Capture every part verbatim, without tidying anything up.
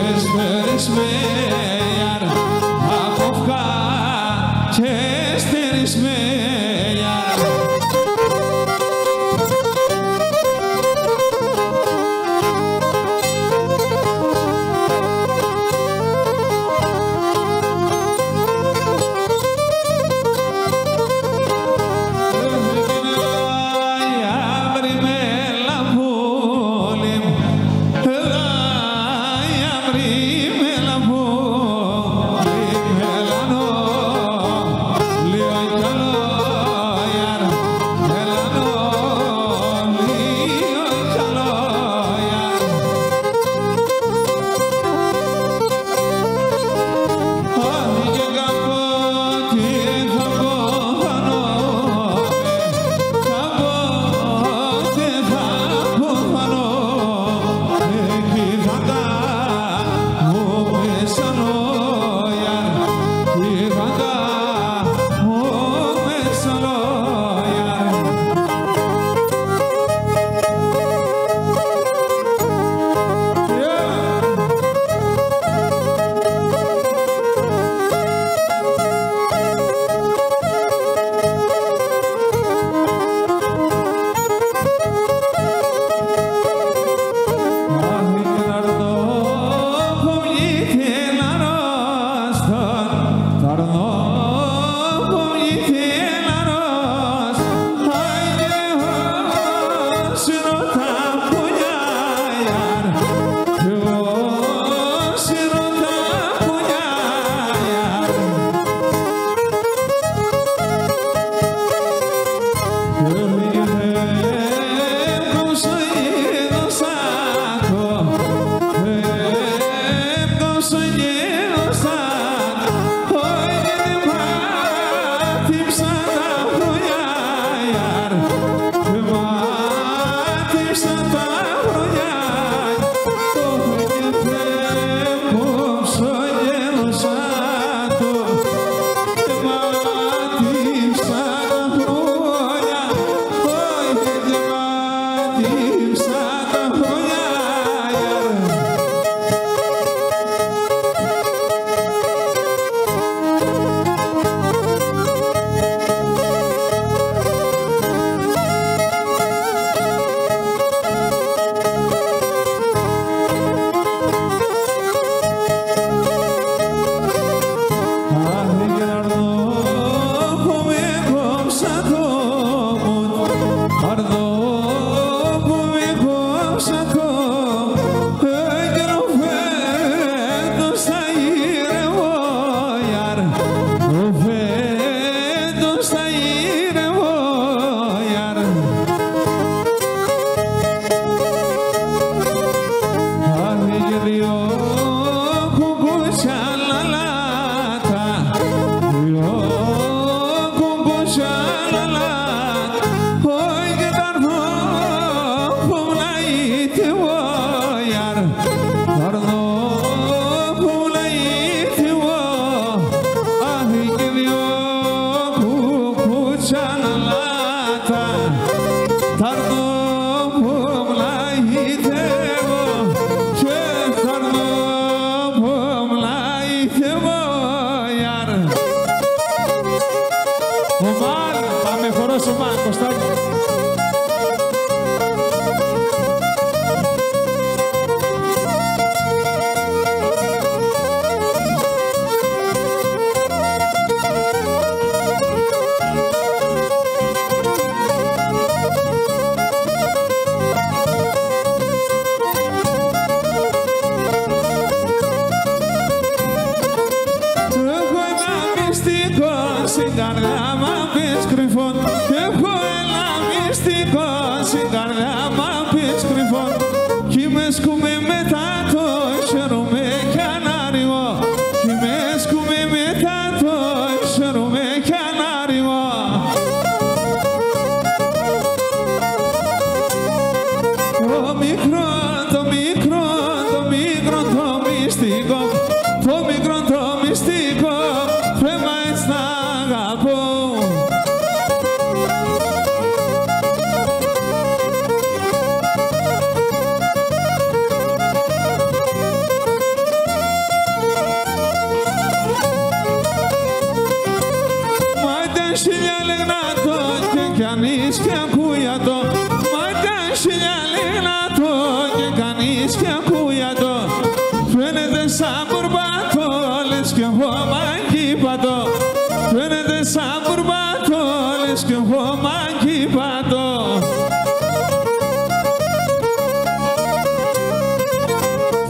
Το μικρό το μυστικό, φρέμα έτσι να αγαπώ.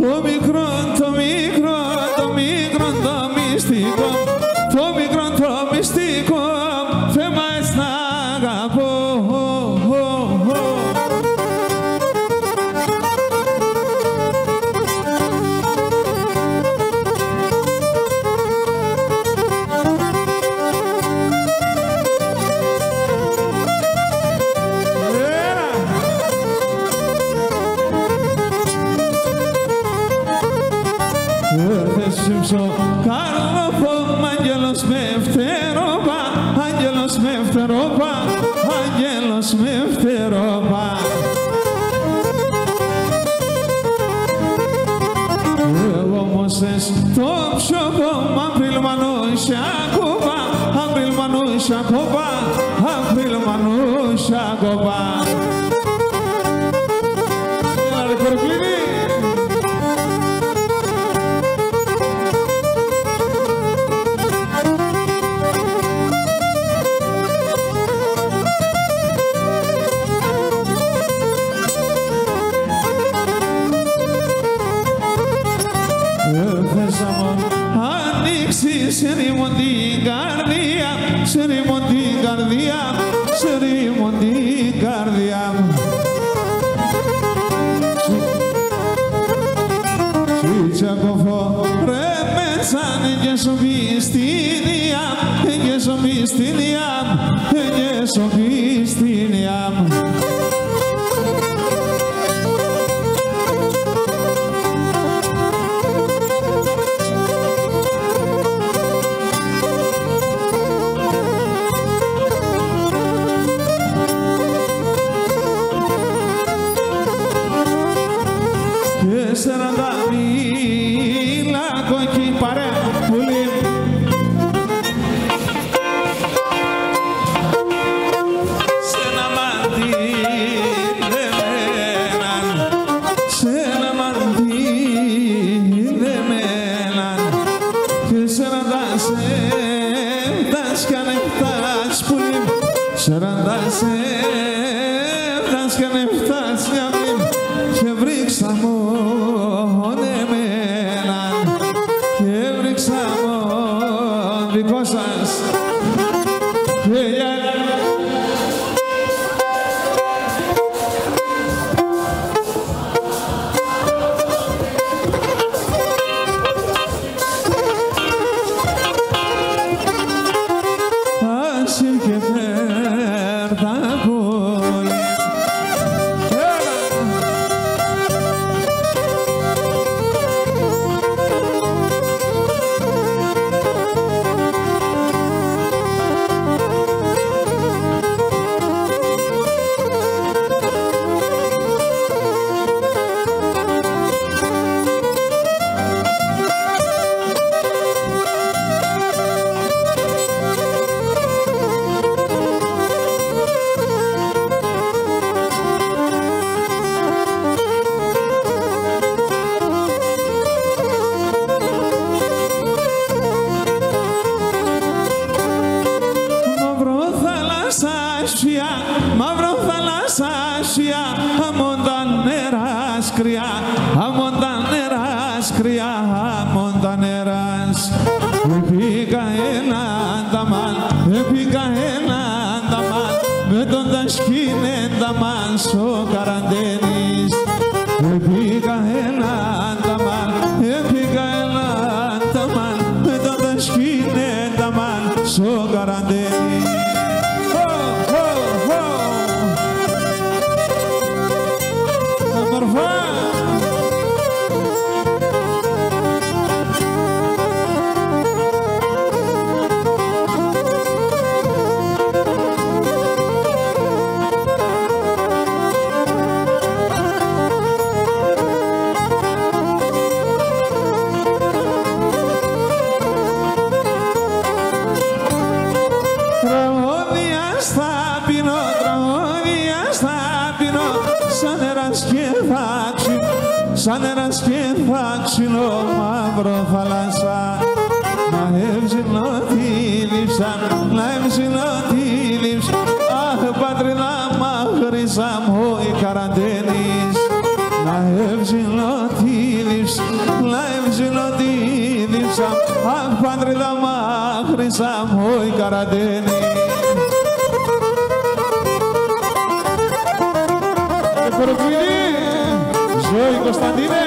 το μικρό, το μικρό, το μικρό, το μυστικό, το μικρό, το μυστικό, θέμα έτσι να αγαπώ. Καρλόπο, άγγελος με φτερόπα, άγγελος με φτερόπα, άγγελος με φτερόπα. Εγώ όμως το ψωχό, Απρίλ μανούσια κούπα, Απρίλ μανούσια κούπα, Απρίλ μανούσια κούπα. Έλα ρε κορκλίνη. Σε ρίμον την καρδιά, σε ρίμον την καρδιά, σε ρίμον την καρδιά μου. Τσακοφό ρε μέσανε και σοβιστήνια, και σοβιστήνια, και σοβιστήνια μου. σαν ένα σκεφάξινο μαύρο θάλασσα, να έμψινω τη λείψα, να έμψινω τη λείψα. Αχ, πατρίδα μαχρίζα μου η καραντένης, να έμψινω τη λείψα, ζηλώ τη δίψα μου, αχ πατρίδα μάχρισα μου η καραντίνη. Και προκλίνει, Ζωή Κωνσταντίνε.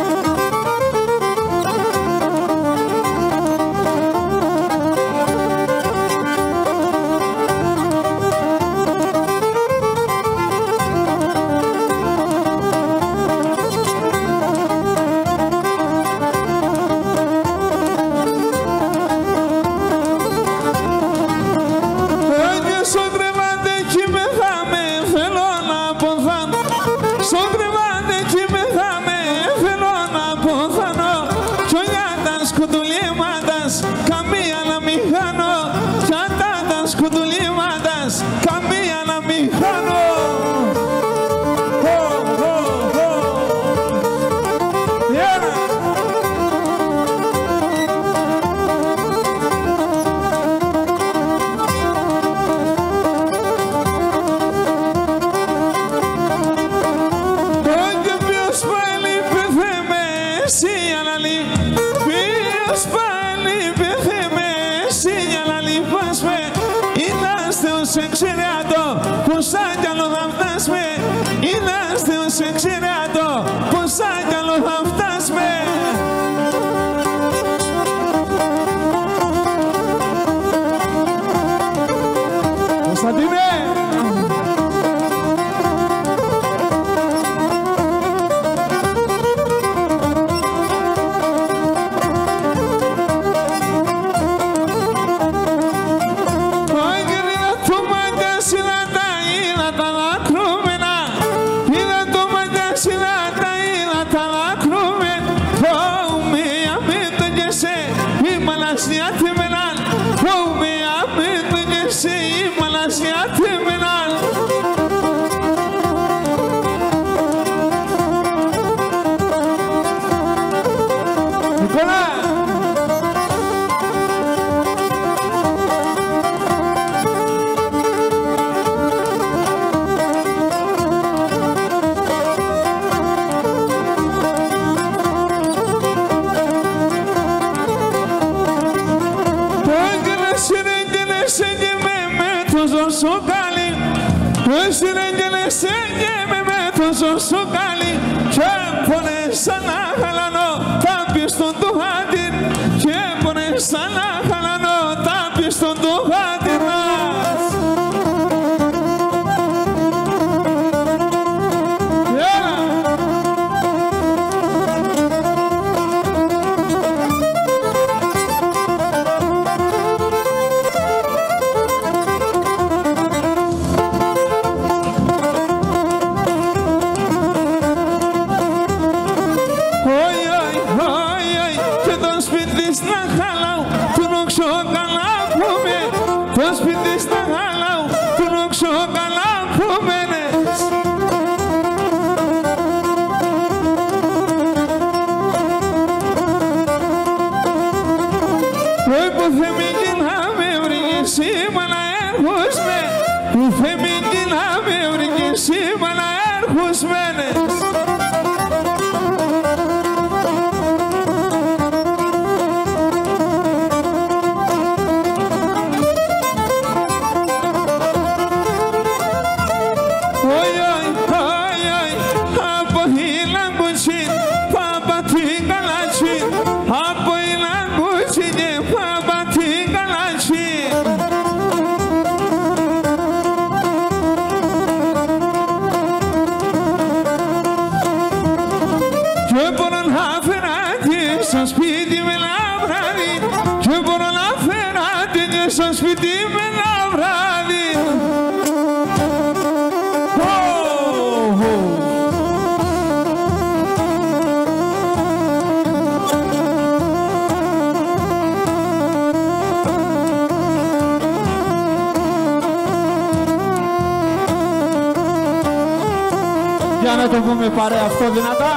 Για να το πούμε παρέα αυτό δυνατά.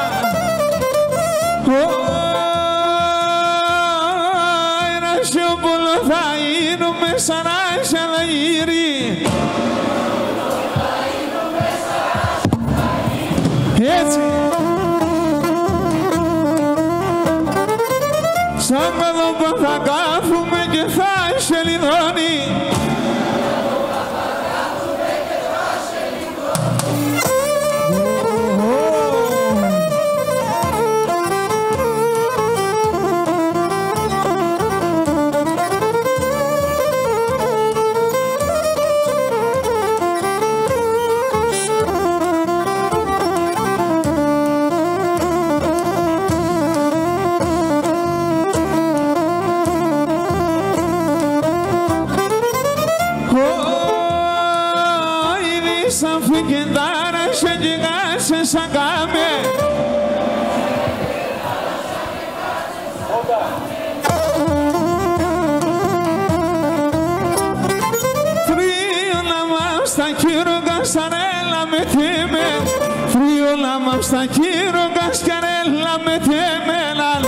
Ένα σιωπολό θα γίνουμε σαν άσια να γύρει. Έτσι. Σαν παιδό θα κάθουμε και θα σελιδώνει. Στα κύρωκα σκαρέλα με τέμεναν.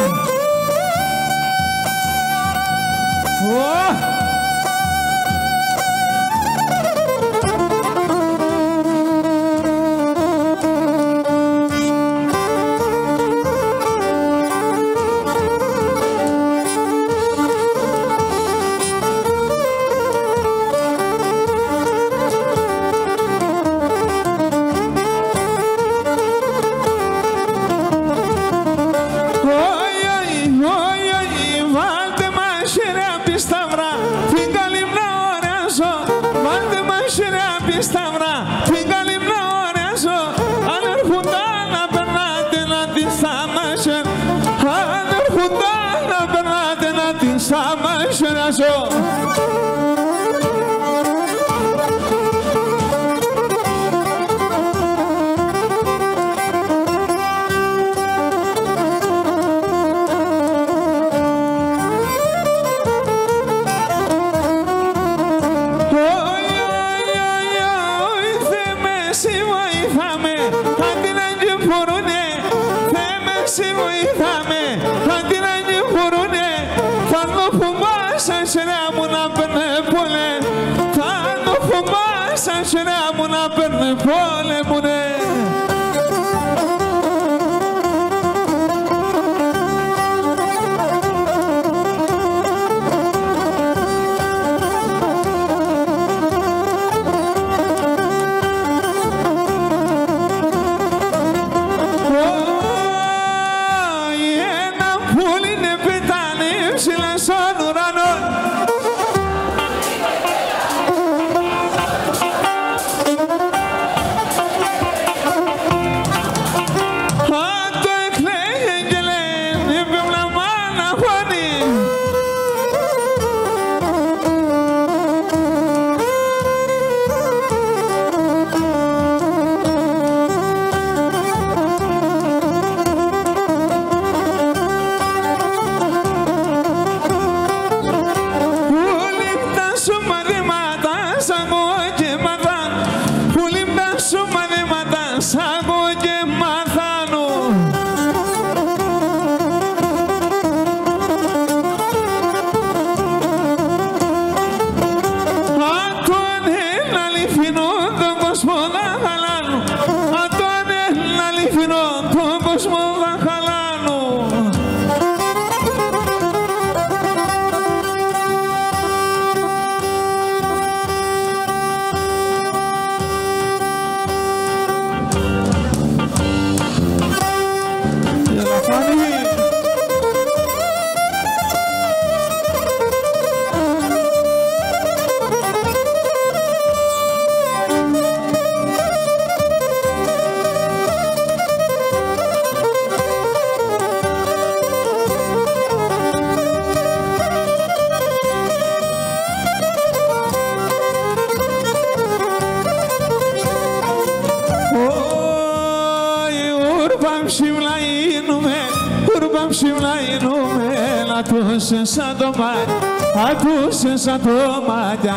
Ακούσε σαν το μάτια, ακούσε σαν το μάτια.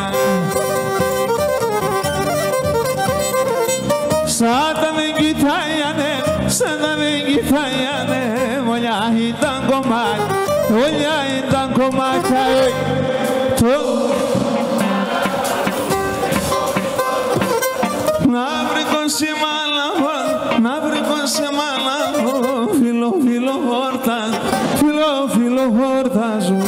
Σαν τα δεν κοιτάγανε, σαν τα δεν κοιτάγανε, μολιά ήταν κομμάτια, μολιά ήταν κομμάτια. Να βρήκω σε μάλαβο, να βρήκω σε μάλαβο, φίλο, φίλο, βόρτα, φίλο, φίλο, χορτάζουν.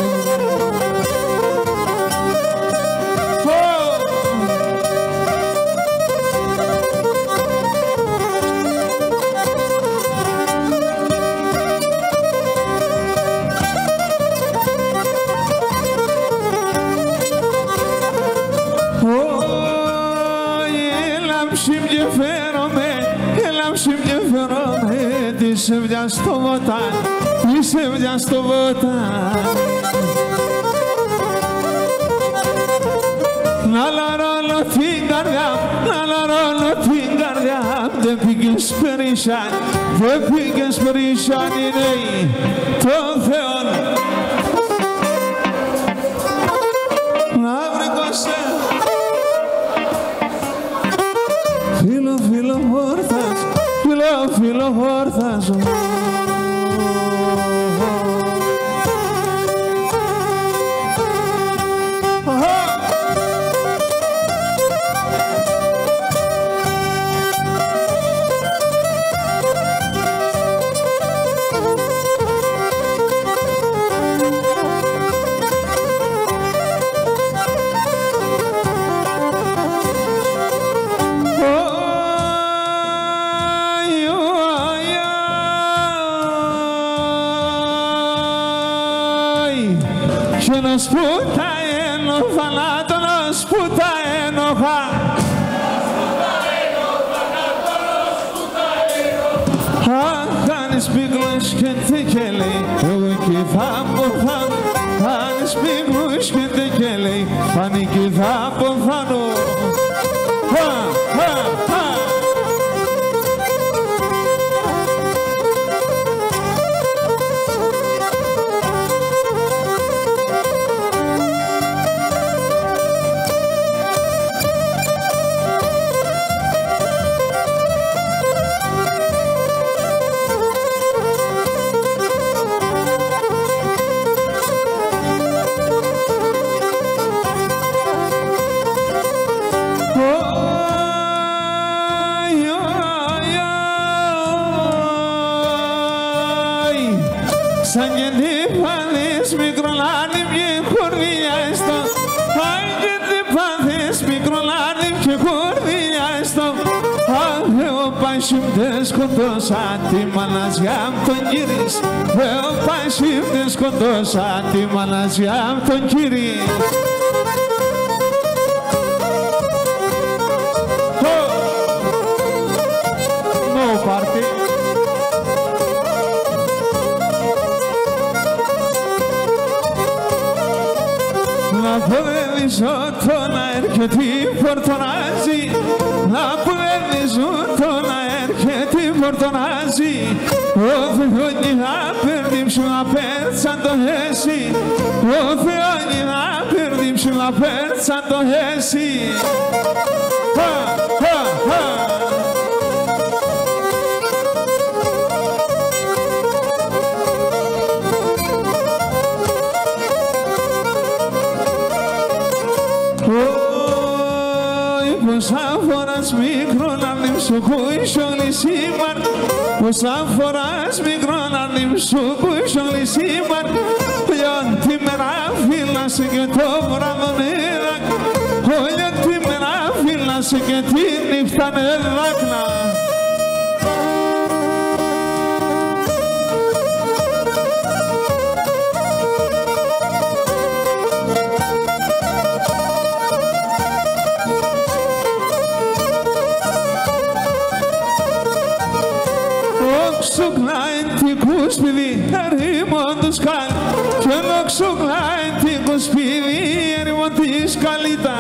Είσαι βιά στο βοτάν, είσαι βιά στο βοτάν. Να λαρώνω την καρδιά, να λαρώνω την καρδιά. Δεν πήγες περίσσαν, δεν πήγες περίσσαν οι νέοι των Θεών. Να βρήκωσε φίλο, φίλο χόρτας, φίλο, φίλο χόρτας. Και να σπούτα ένοχα, να το να σπούτα ένοχα. Αν κάνεις πίγλους και τεκέλει, εγώ εκεί θα ποθάνω. Κάνεις πίγλους και τεκέλει, πάνε εκεί θα ποθάνω. Σαν και τι πάθεις μικρολάνι και κορδιά στο. Αν και τι πάθεις μικρολάνι και κορδιά στο. Αν Θεό πάσιμ δεν σκοτώσα τη μαναζιά μ' τον κύρις. Θεό πάσιμ δεν σκοτώσα τη μαναζιά μ' τον κύρις. No party. Να ποδεύεις τον αέρ και τι φορτωνάζει. Να ποδεύεις τον αέρ και τι φορτωνάζει. Ο Θεόνι να περδίψει να πέρτσαν το χέσι. Ο Θεόνι να περδίψει να πέρτσαν το χέσι. Πόσα φοράς μικρό να νύψω κούισο λυσίμαν. Πόσα φοράς μικρό να νύψω κούισο λυσίμαν. Πλέον τη μέρα φύλασε και το βράδο νερά. Όλια τη μέρα φύλασε και τη νύχτα νεράκνα. Ξοκλάει την κουσπίδη, ερήμον του σκάλ. Κι ενώ ξοκλάει την κουσπίδη, ερήμον τη σκαλίτα.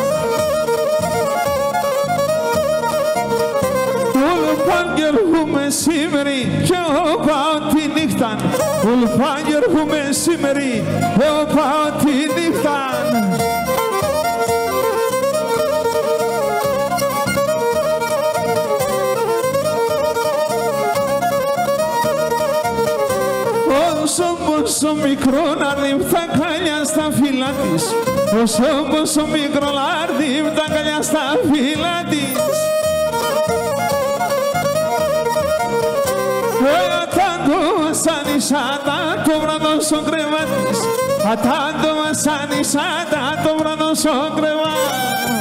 Όλο παν και έρχομαι σήμερι, κι εγώ πάω τη νύχτα. Όλο παν και έρχομαι σήμερι, εγώ πάω τη νύχτα. Όσο μικρό λάρδι τα καλιά στα φύλλα της. Όσο πόσο μικρό λάρδι τα καλιά στα φύλλα της. Όταν το βασανισάτα το βράδο στο κρεβάτι. Ατά το βασανισάτα το βράδο στο κρεβάτι.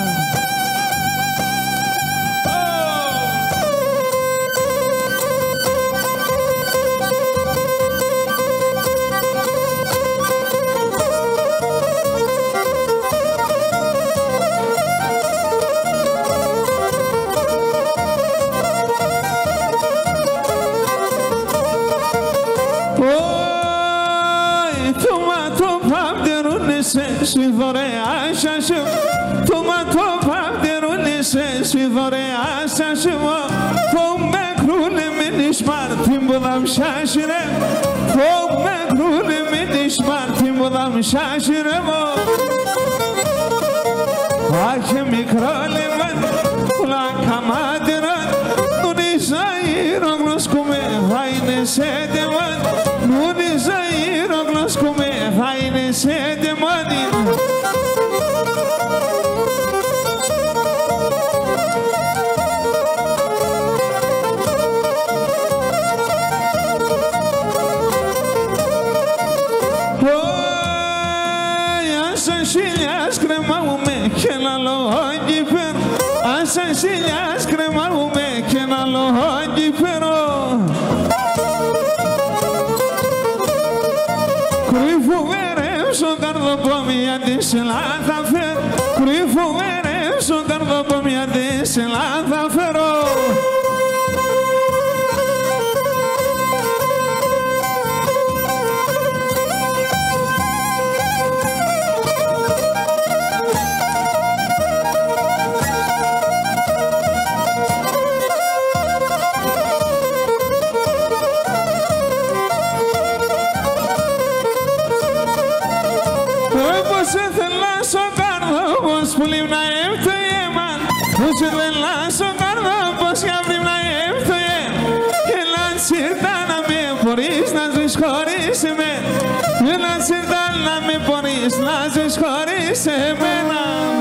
Sui vorea așa tu mă topam de runise sui vorea așa Fom me krule minish martim budam shashire Fom me krule minish martim budam shashire mo Ake mikrale man kula kamadiran Nuni zayir oglos kume vayne sede man Nuni zayir oglos kume vayne sede man Silhas cremarume que na loja pero Crifu verem so gardo pomia deselada fer Crifu verem so gardo pomia deselada fero Las escores se venan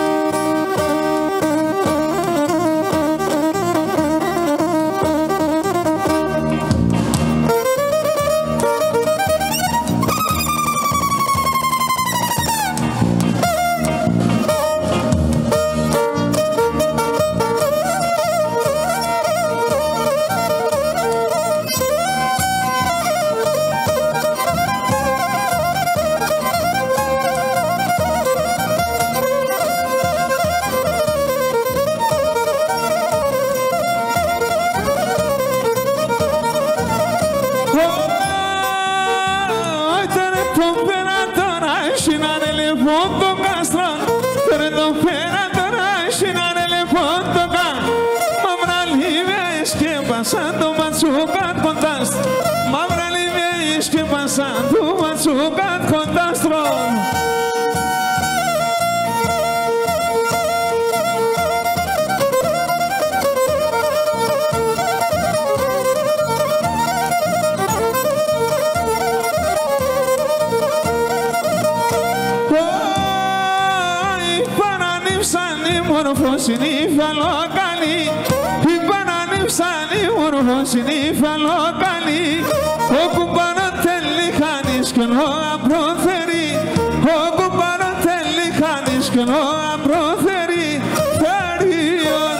Passando machucado com dastro Mamra livre que passando machucado com dastro Oi, para nimsani morfosini falokali Sani urho sinifa lokali Okupano telli kanis kano aproferi Okupano telli kanis kano aproferi Ferion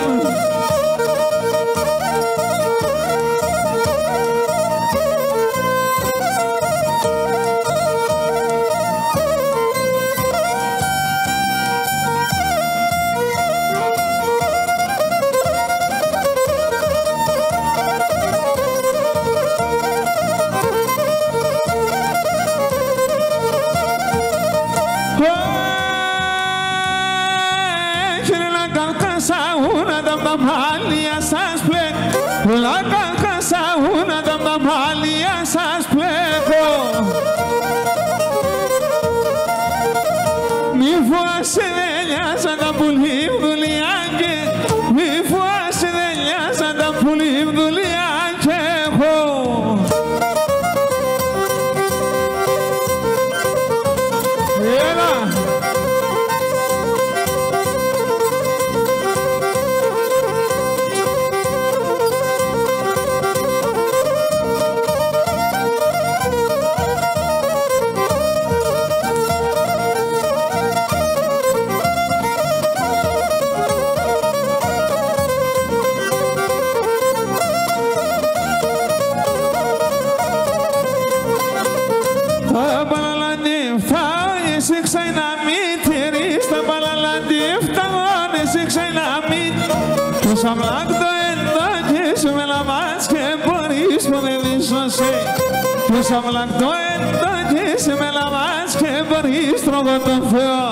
Τα παλαλαντήφτα, εσύ ξένα μητήρης, τα παλαλαντήφτα, εσύ ξένα μητήρης. Του σαβλάκτο εντάκες με λαμάς και μπορείς που δεν δίσωσε. Του σαβλάκτο εντάκες με λαμάς και μπορείς τρώγω τον Θεό.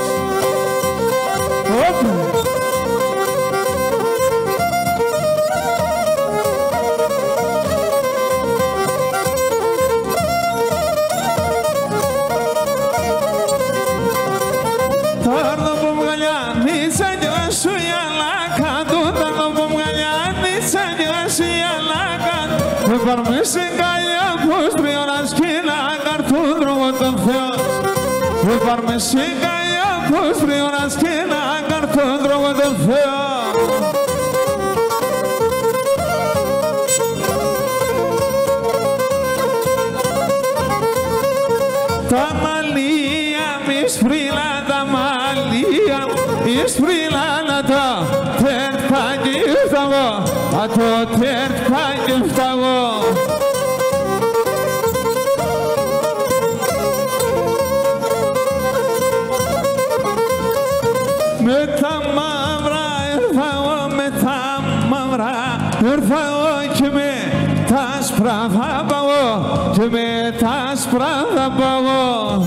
Παρμίσαι καλιά πως τριώνας κι να καρτούν τρόπο τον Θεό. Παρμίσαι καλιά πως τριώνας κι να καρτούν τρόπο τον Θεό. Τα μαλλία μη σπρίλα, τα μαλλία μη σπρίλα να το τέρτα γύφταγω, να το τέρτα γύφταγω. Με τα μαύρα ήρθα εγώ, με τα μαύρα ήρθα εγώ και με τα άσπρα θα πάω, και με τα άσπρα θα πάω.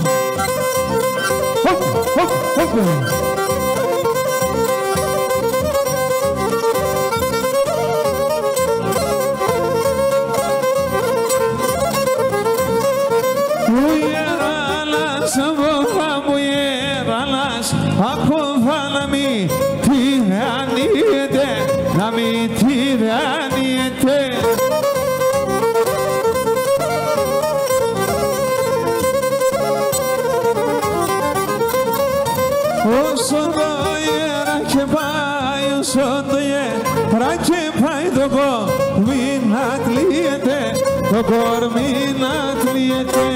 Να μην τυραννιέται, να μην τυραννιέται. Όσο το ιερά και πάει, όσο το ιερά και πάει, το κορμί να κλείεται, το κορμί να κλείεται.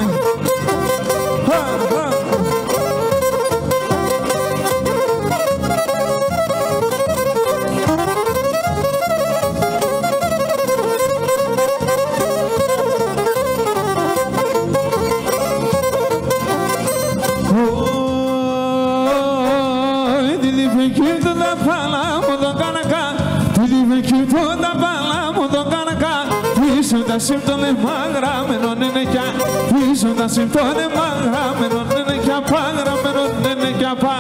Τα σύμπτωνε μαγραμμένο είναι κι πίσω, τα σύμπτωνε μαγραμμένο είναι κι απαγραμμένο είναι κι απα.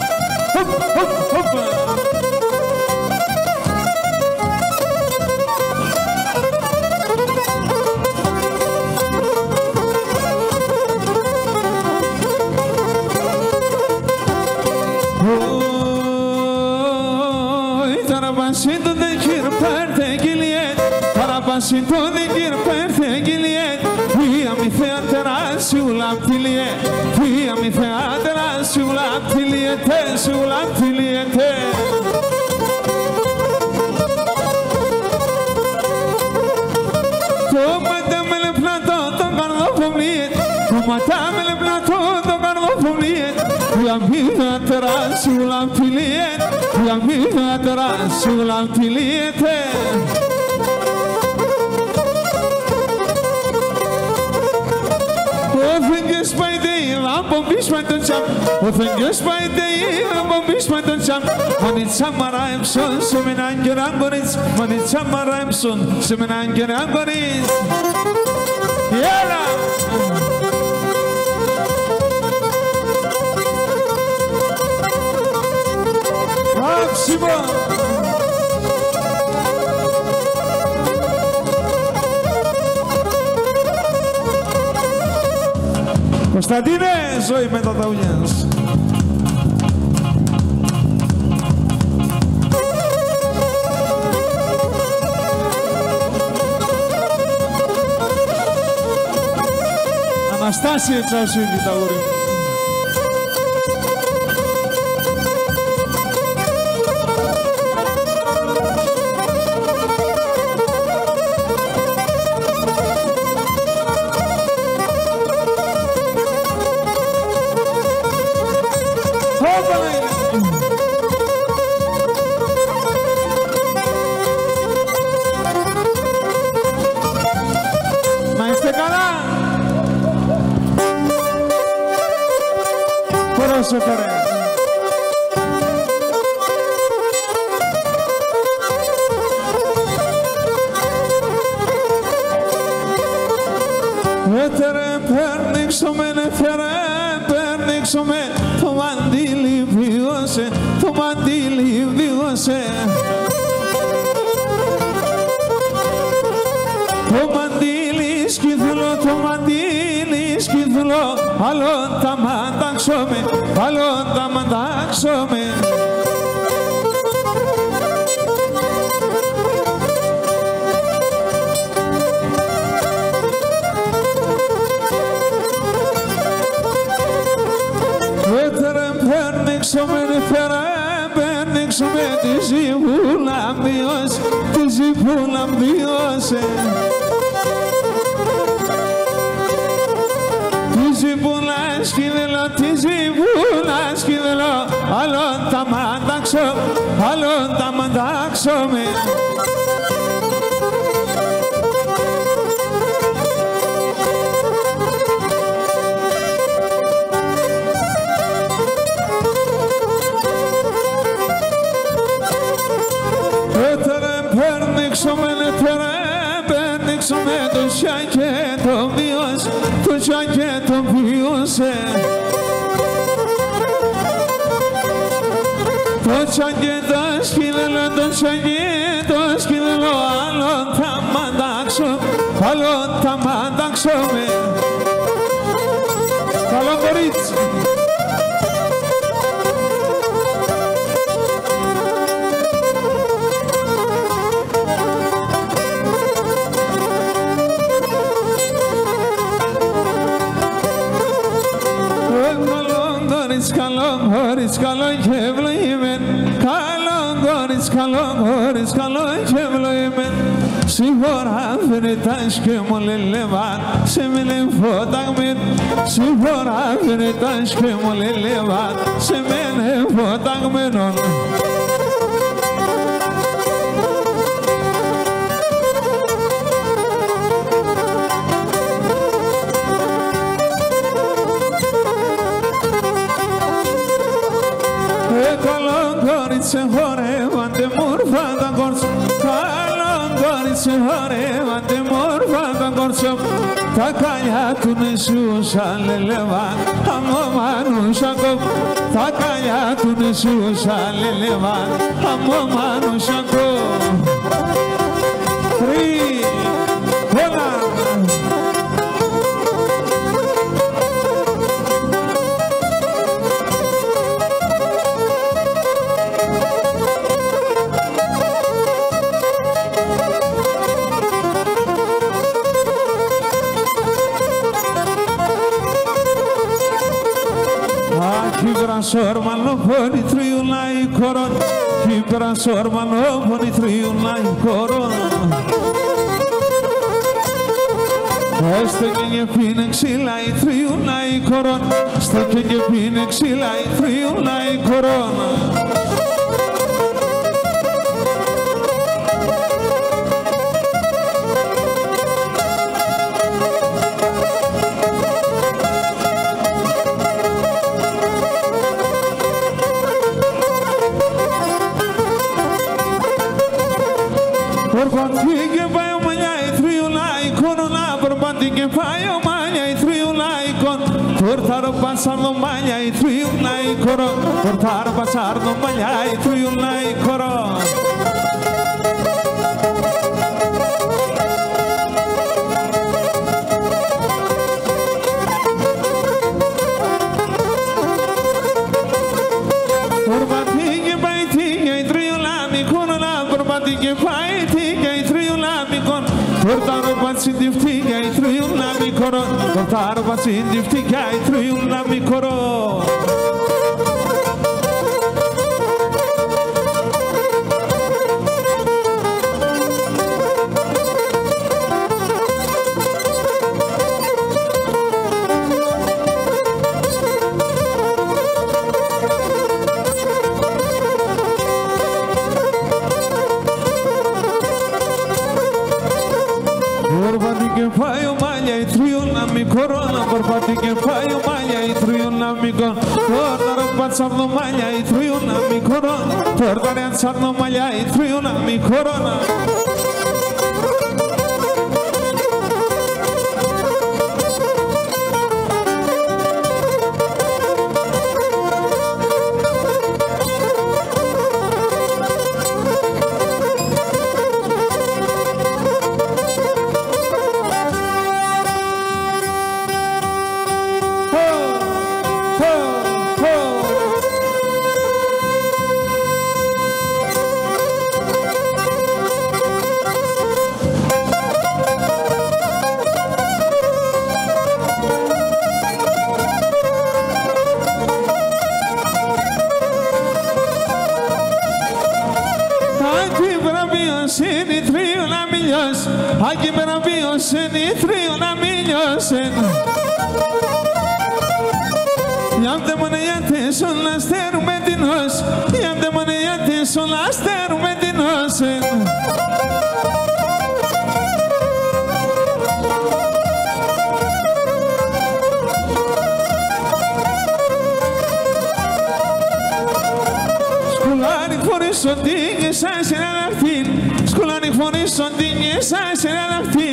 Tarabasito de kirperte giliet, tarabasito de kirperte giliet, via mi featera sulla piliet, via mi featera sulla piliete, sulla piliete. Tomatame le plato, tocarlo pomliet, tomatame le plato, tocarlo pomliet, via mi featera sulla piliet, via mi featera sulla piliete. Ofengers by day, Lambombish by the jump. Ofengers by day, Lambombish by the jump. When it's summer, I'm son, Seminanger Amboris. When it's summer, I'm son, Seminanger Amboris. Yara! Maximo! Κωνσταντίνε, ζωή με τα ταουνιάς. Αναστάσια Τσαουσίδη, τα ουρή. Να είστε καλά! Δώσε παρέα. Έτερε πέρνιξω με νεφερέ, πέρνιξω με το μαντήλι βίωσε, το μαντήλι βίωσε. Το μαντήλι σκυθλό, το μαντήλι σκυθλό, άλλον τα μαντάξομαι, άλλον τα μαντάξομαι. Πέρνιξομαι, νεφερέ, πέρνιξομαι τη ζυβούλα βιώσε, τη ζυβούλα βιώσε. Τη ζυβούλα σκυδελώ, τη ζυβούλα σκυδελώ, άλλον τα μαντάξω, άλλον τα μαντάξομαι. Πέρνιξομαι, νεφερέ, πέρνιξομαι το σακέτο βιώσε, το σακέτο βιώσε. Το σακέτο σκυδελώ, το σακέτο σκυδελώ, άλλον θα μαντάξω, άλλον θα μαντάξομαι. Καλό κορίτσι. Χωρίς καλό και ευλογημέν, καλό χωρίς καλό, χωρίς καλό και ευλογημέν. Σίγουρα φέρετας και μου λελεβάν, σε με λεφόταγμεν. Σίγουρα φέρετας και μου λελεβάν, σε με λεφόταγμενον. Σε χορεύαντε μόρφα τα κόρτσο, καλό κορίτσι χορεύαντε μόρφα τα κόρτσο. Τα καλιά του νεσούσα λελεβάν, αμώ μανούσα κοπ. Τα καλιά του νεσούσα λελεβάν, αμώ μανούσα κοπ. Τρία, ένα. Sormano poni triula i koron, Kibra sormano poni triula i koron. Este kenye pine xila i triula i koron, este kenye pine xila i triula i koron. Perbantinge vai o manhã e triula e corona, perbantinge vai o manhã e triula e con. Portar o passar no manhã e triula e coro, portar o passar no manhã e triula e coro. Perbantinge vai tinha e triula e corona, perbantinge vai. Portaro pazzi di ftiga e triula mi coro, portaro pazzi di ftiga e triula mi coro. Vai o manhã e triula mi mi corona, bărbate che fai o maglia i triuna mi con. Torna răbățarno maglia i triuna mi corona. Torna reanțarno maglia i triuna mi corona. Aqui para Beyoncé ni frio na Beyoncé. Iam de mânăiate sunt la sterul medinos. Iam de mânăiate sunt la sterul medinos. Scolari fuori soddini sai se la fin. Scolari fuori soddini sai se la fin.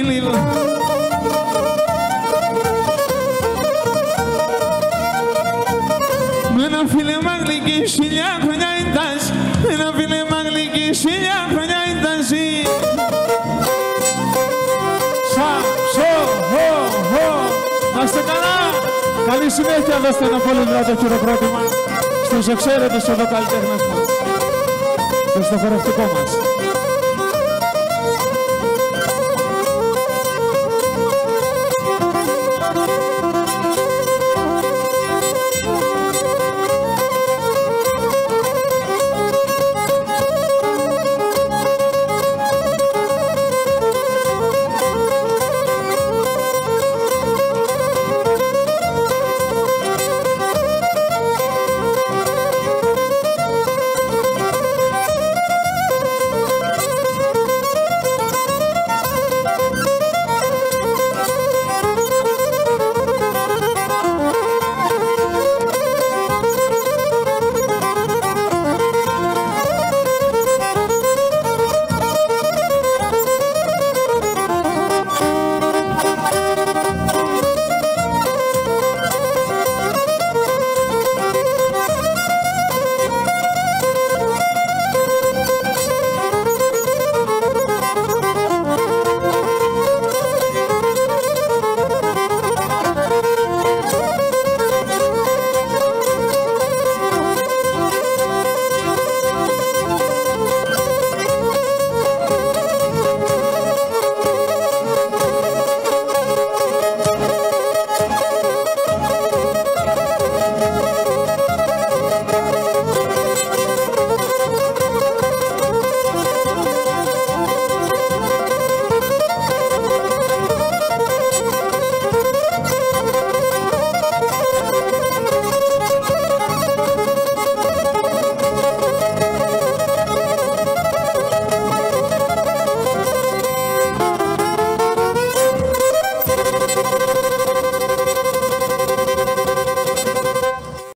Mena file magliki shilya khonya indas. Mena file magliki shilya khonya indas. Sa so ho ho. Να είστε καλά. Καλή συνέχεια δώστε ένα πολύ δυνατό χειροκρότημα στους εξαίρετους εδώ καλλιτέχνες μας και στο χορευτικό μας.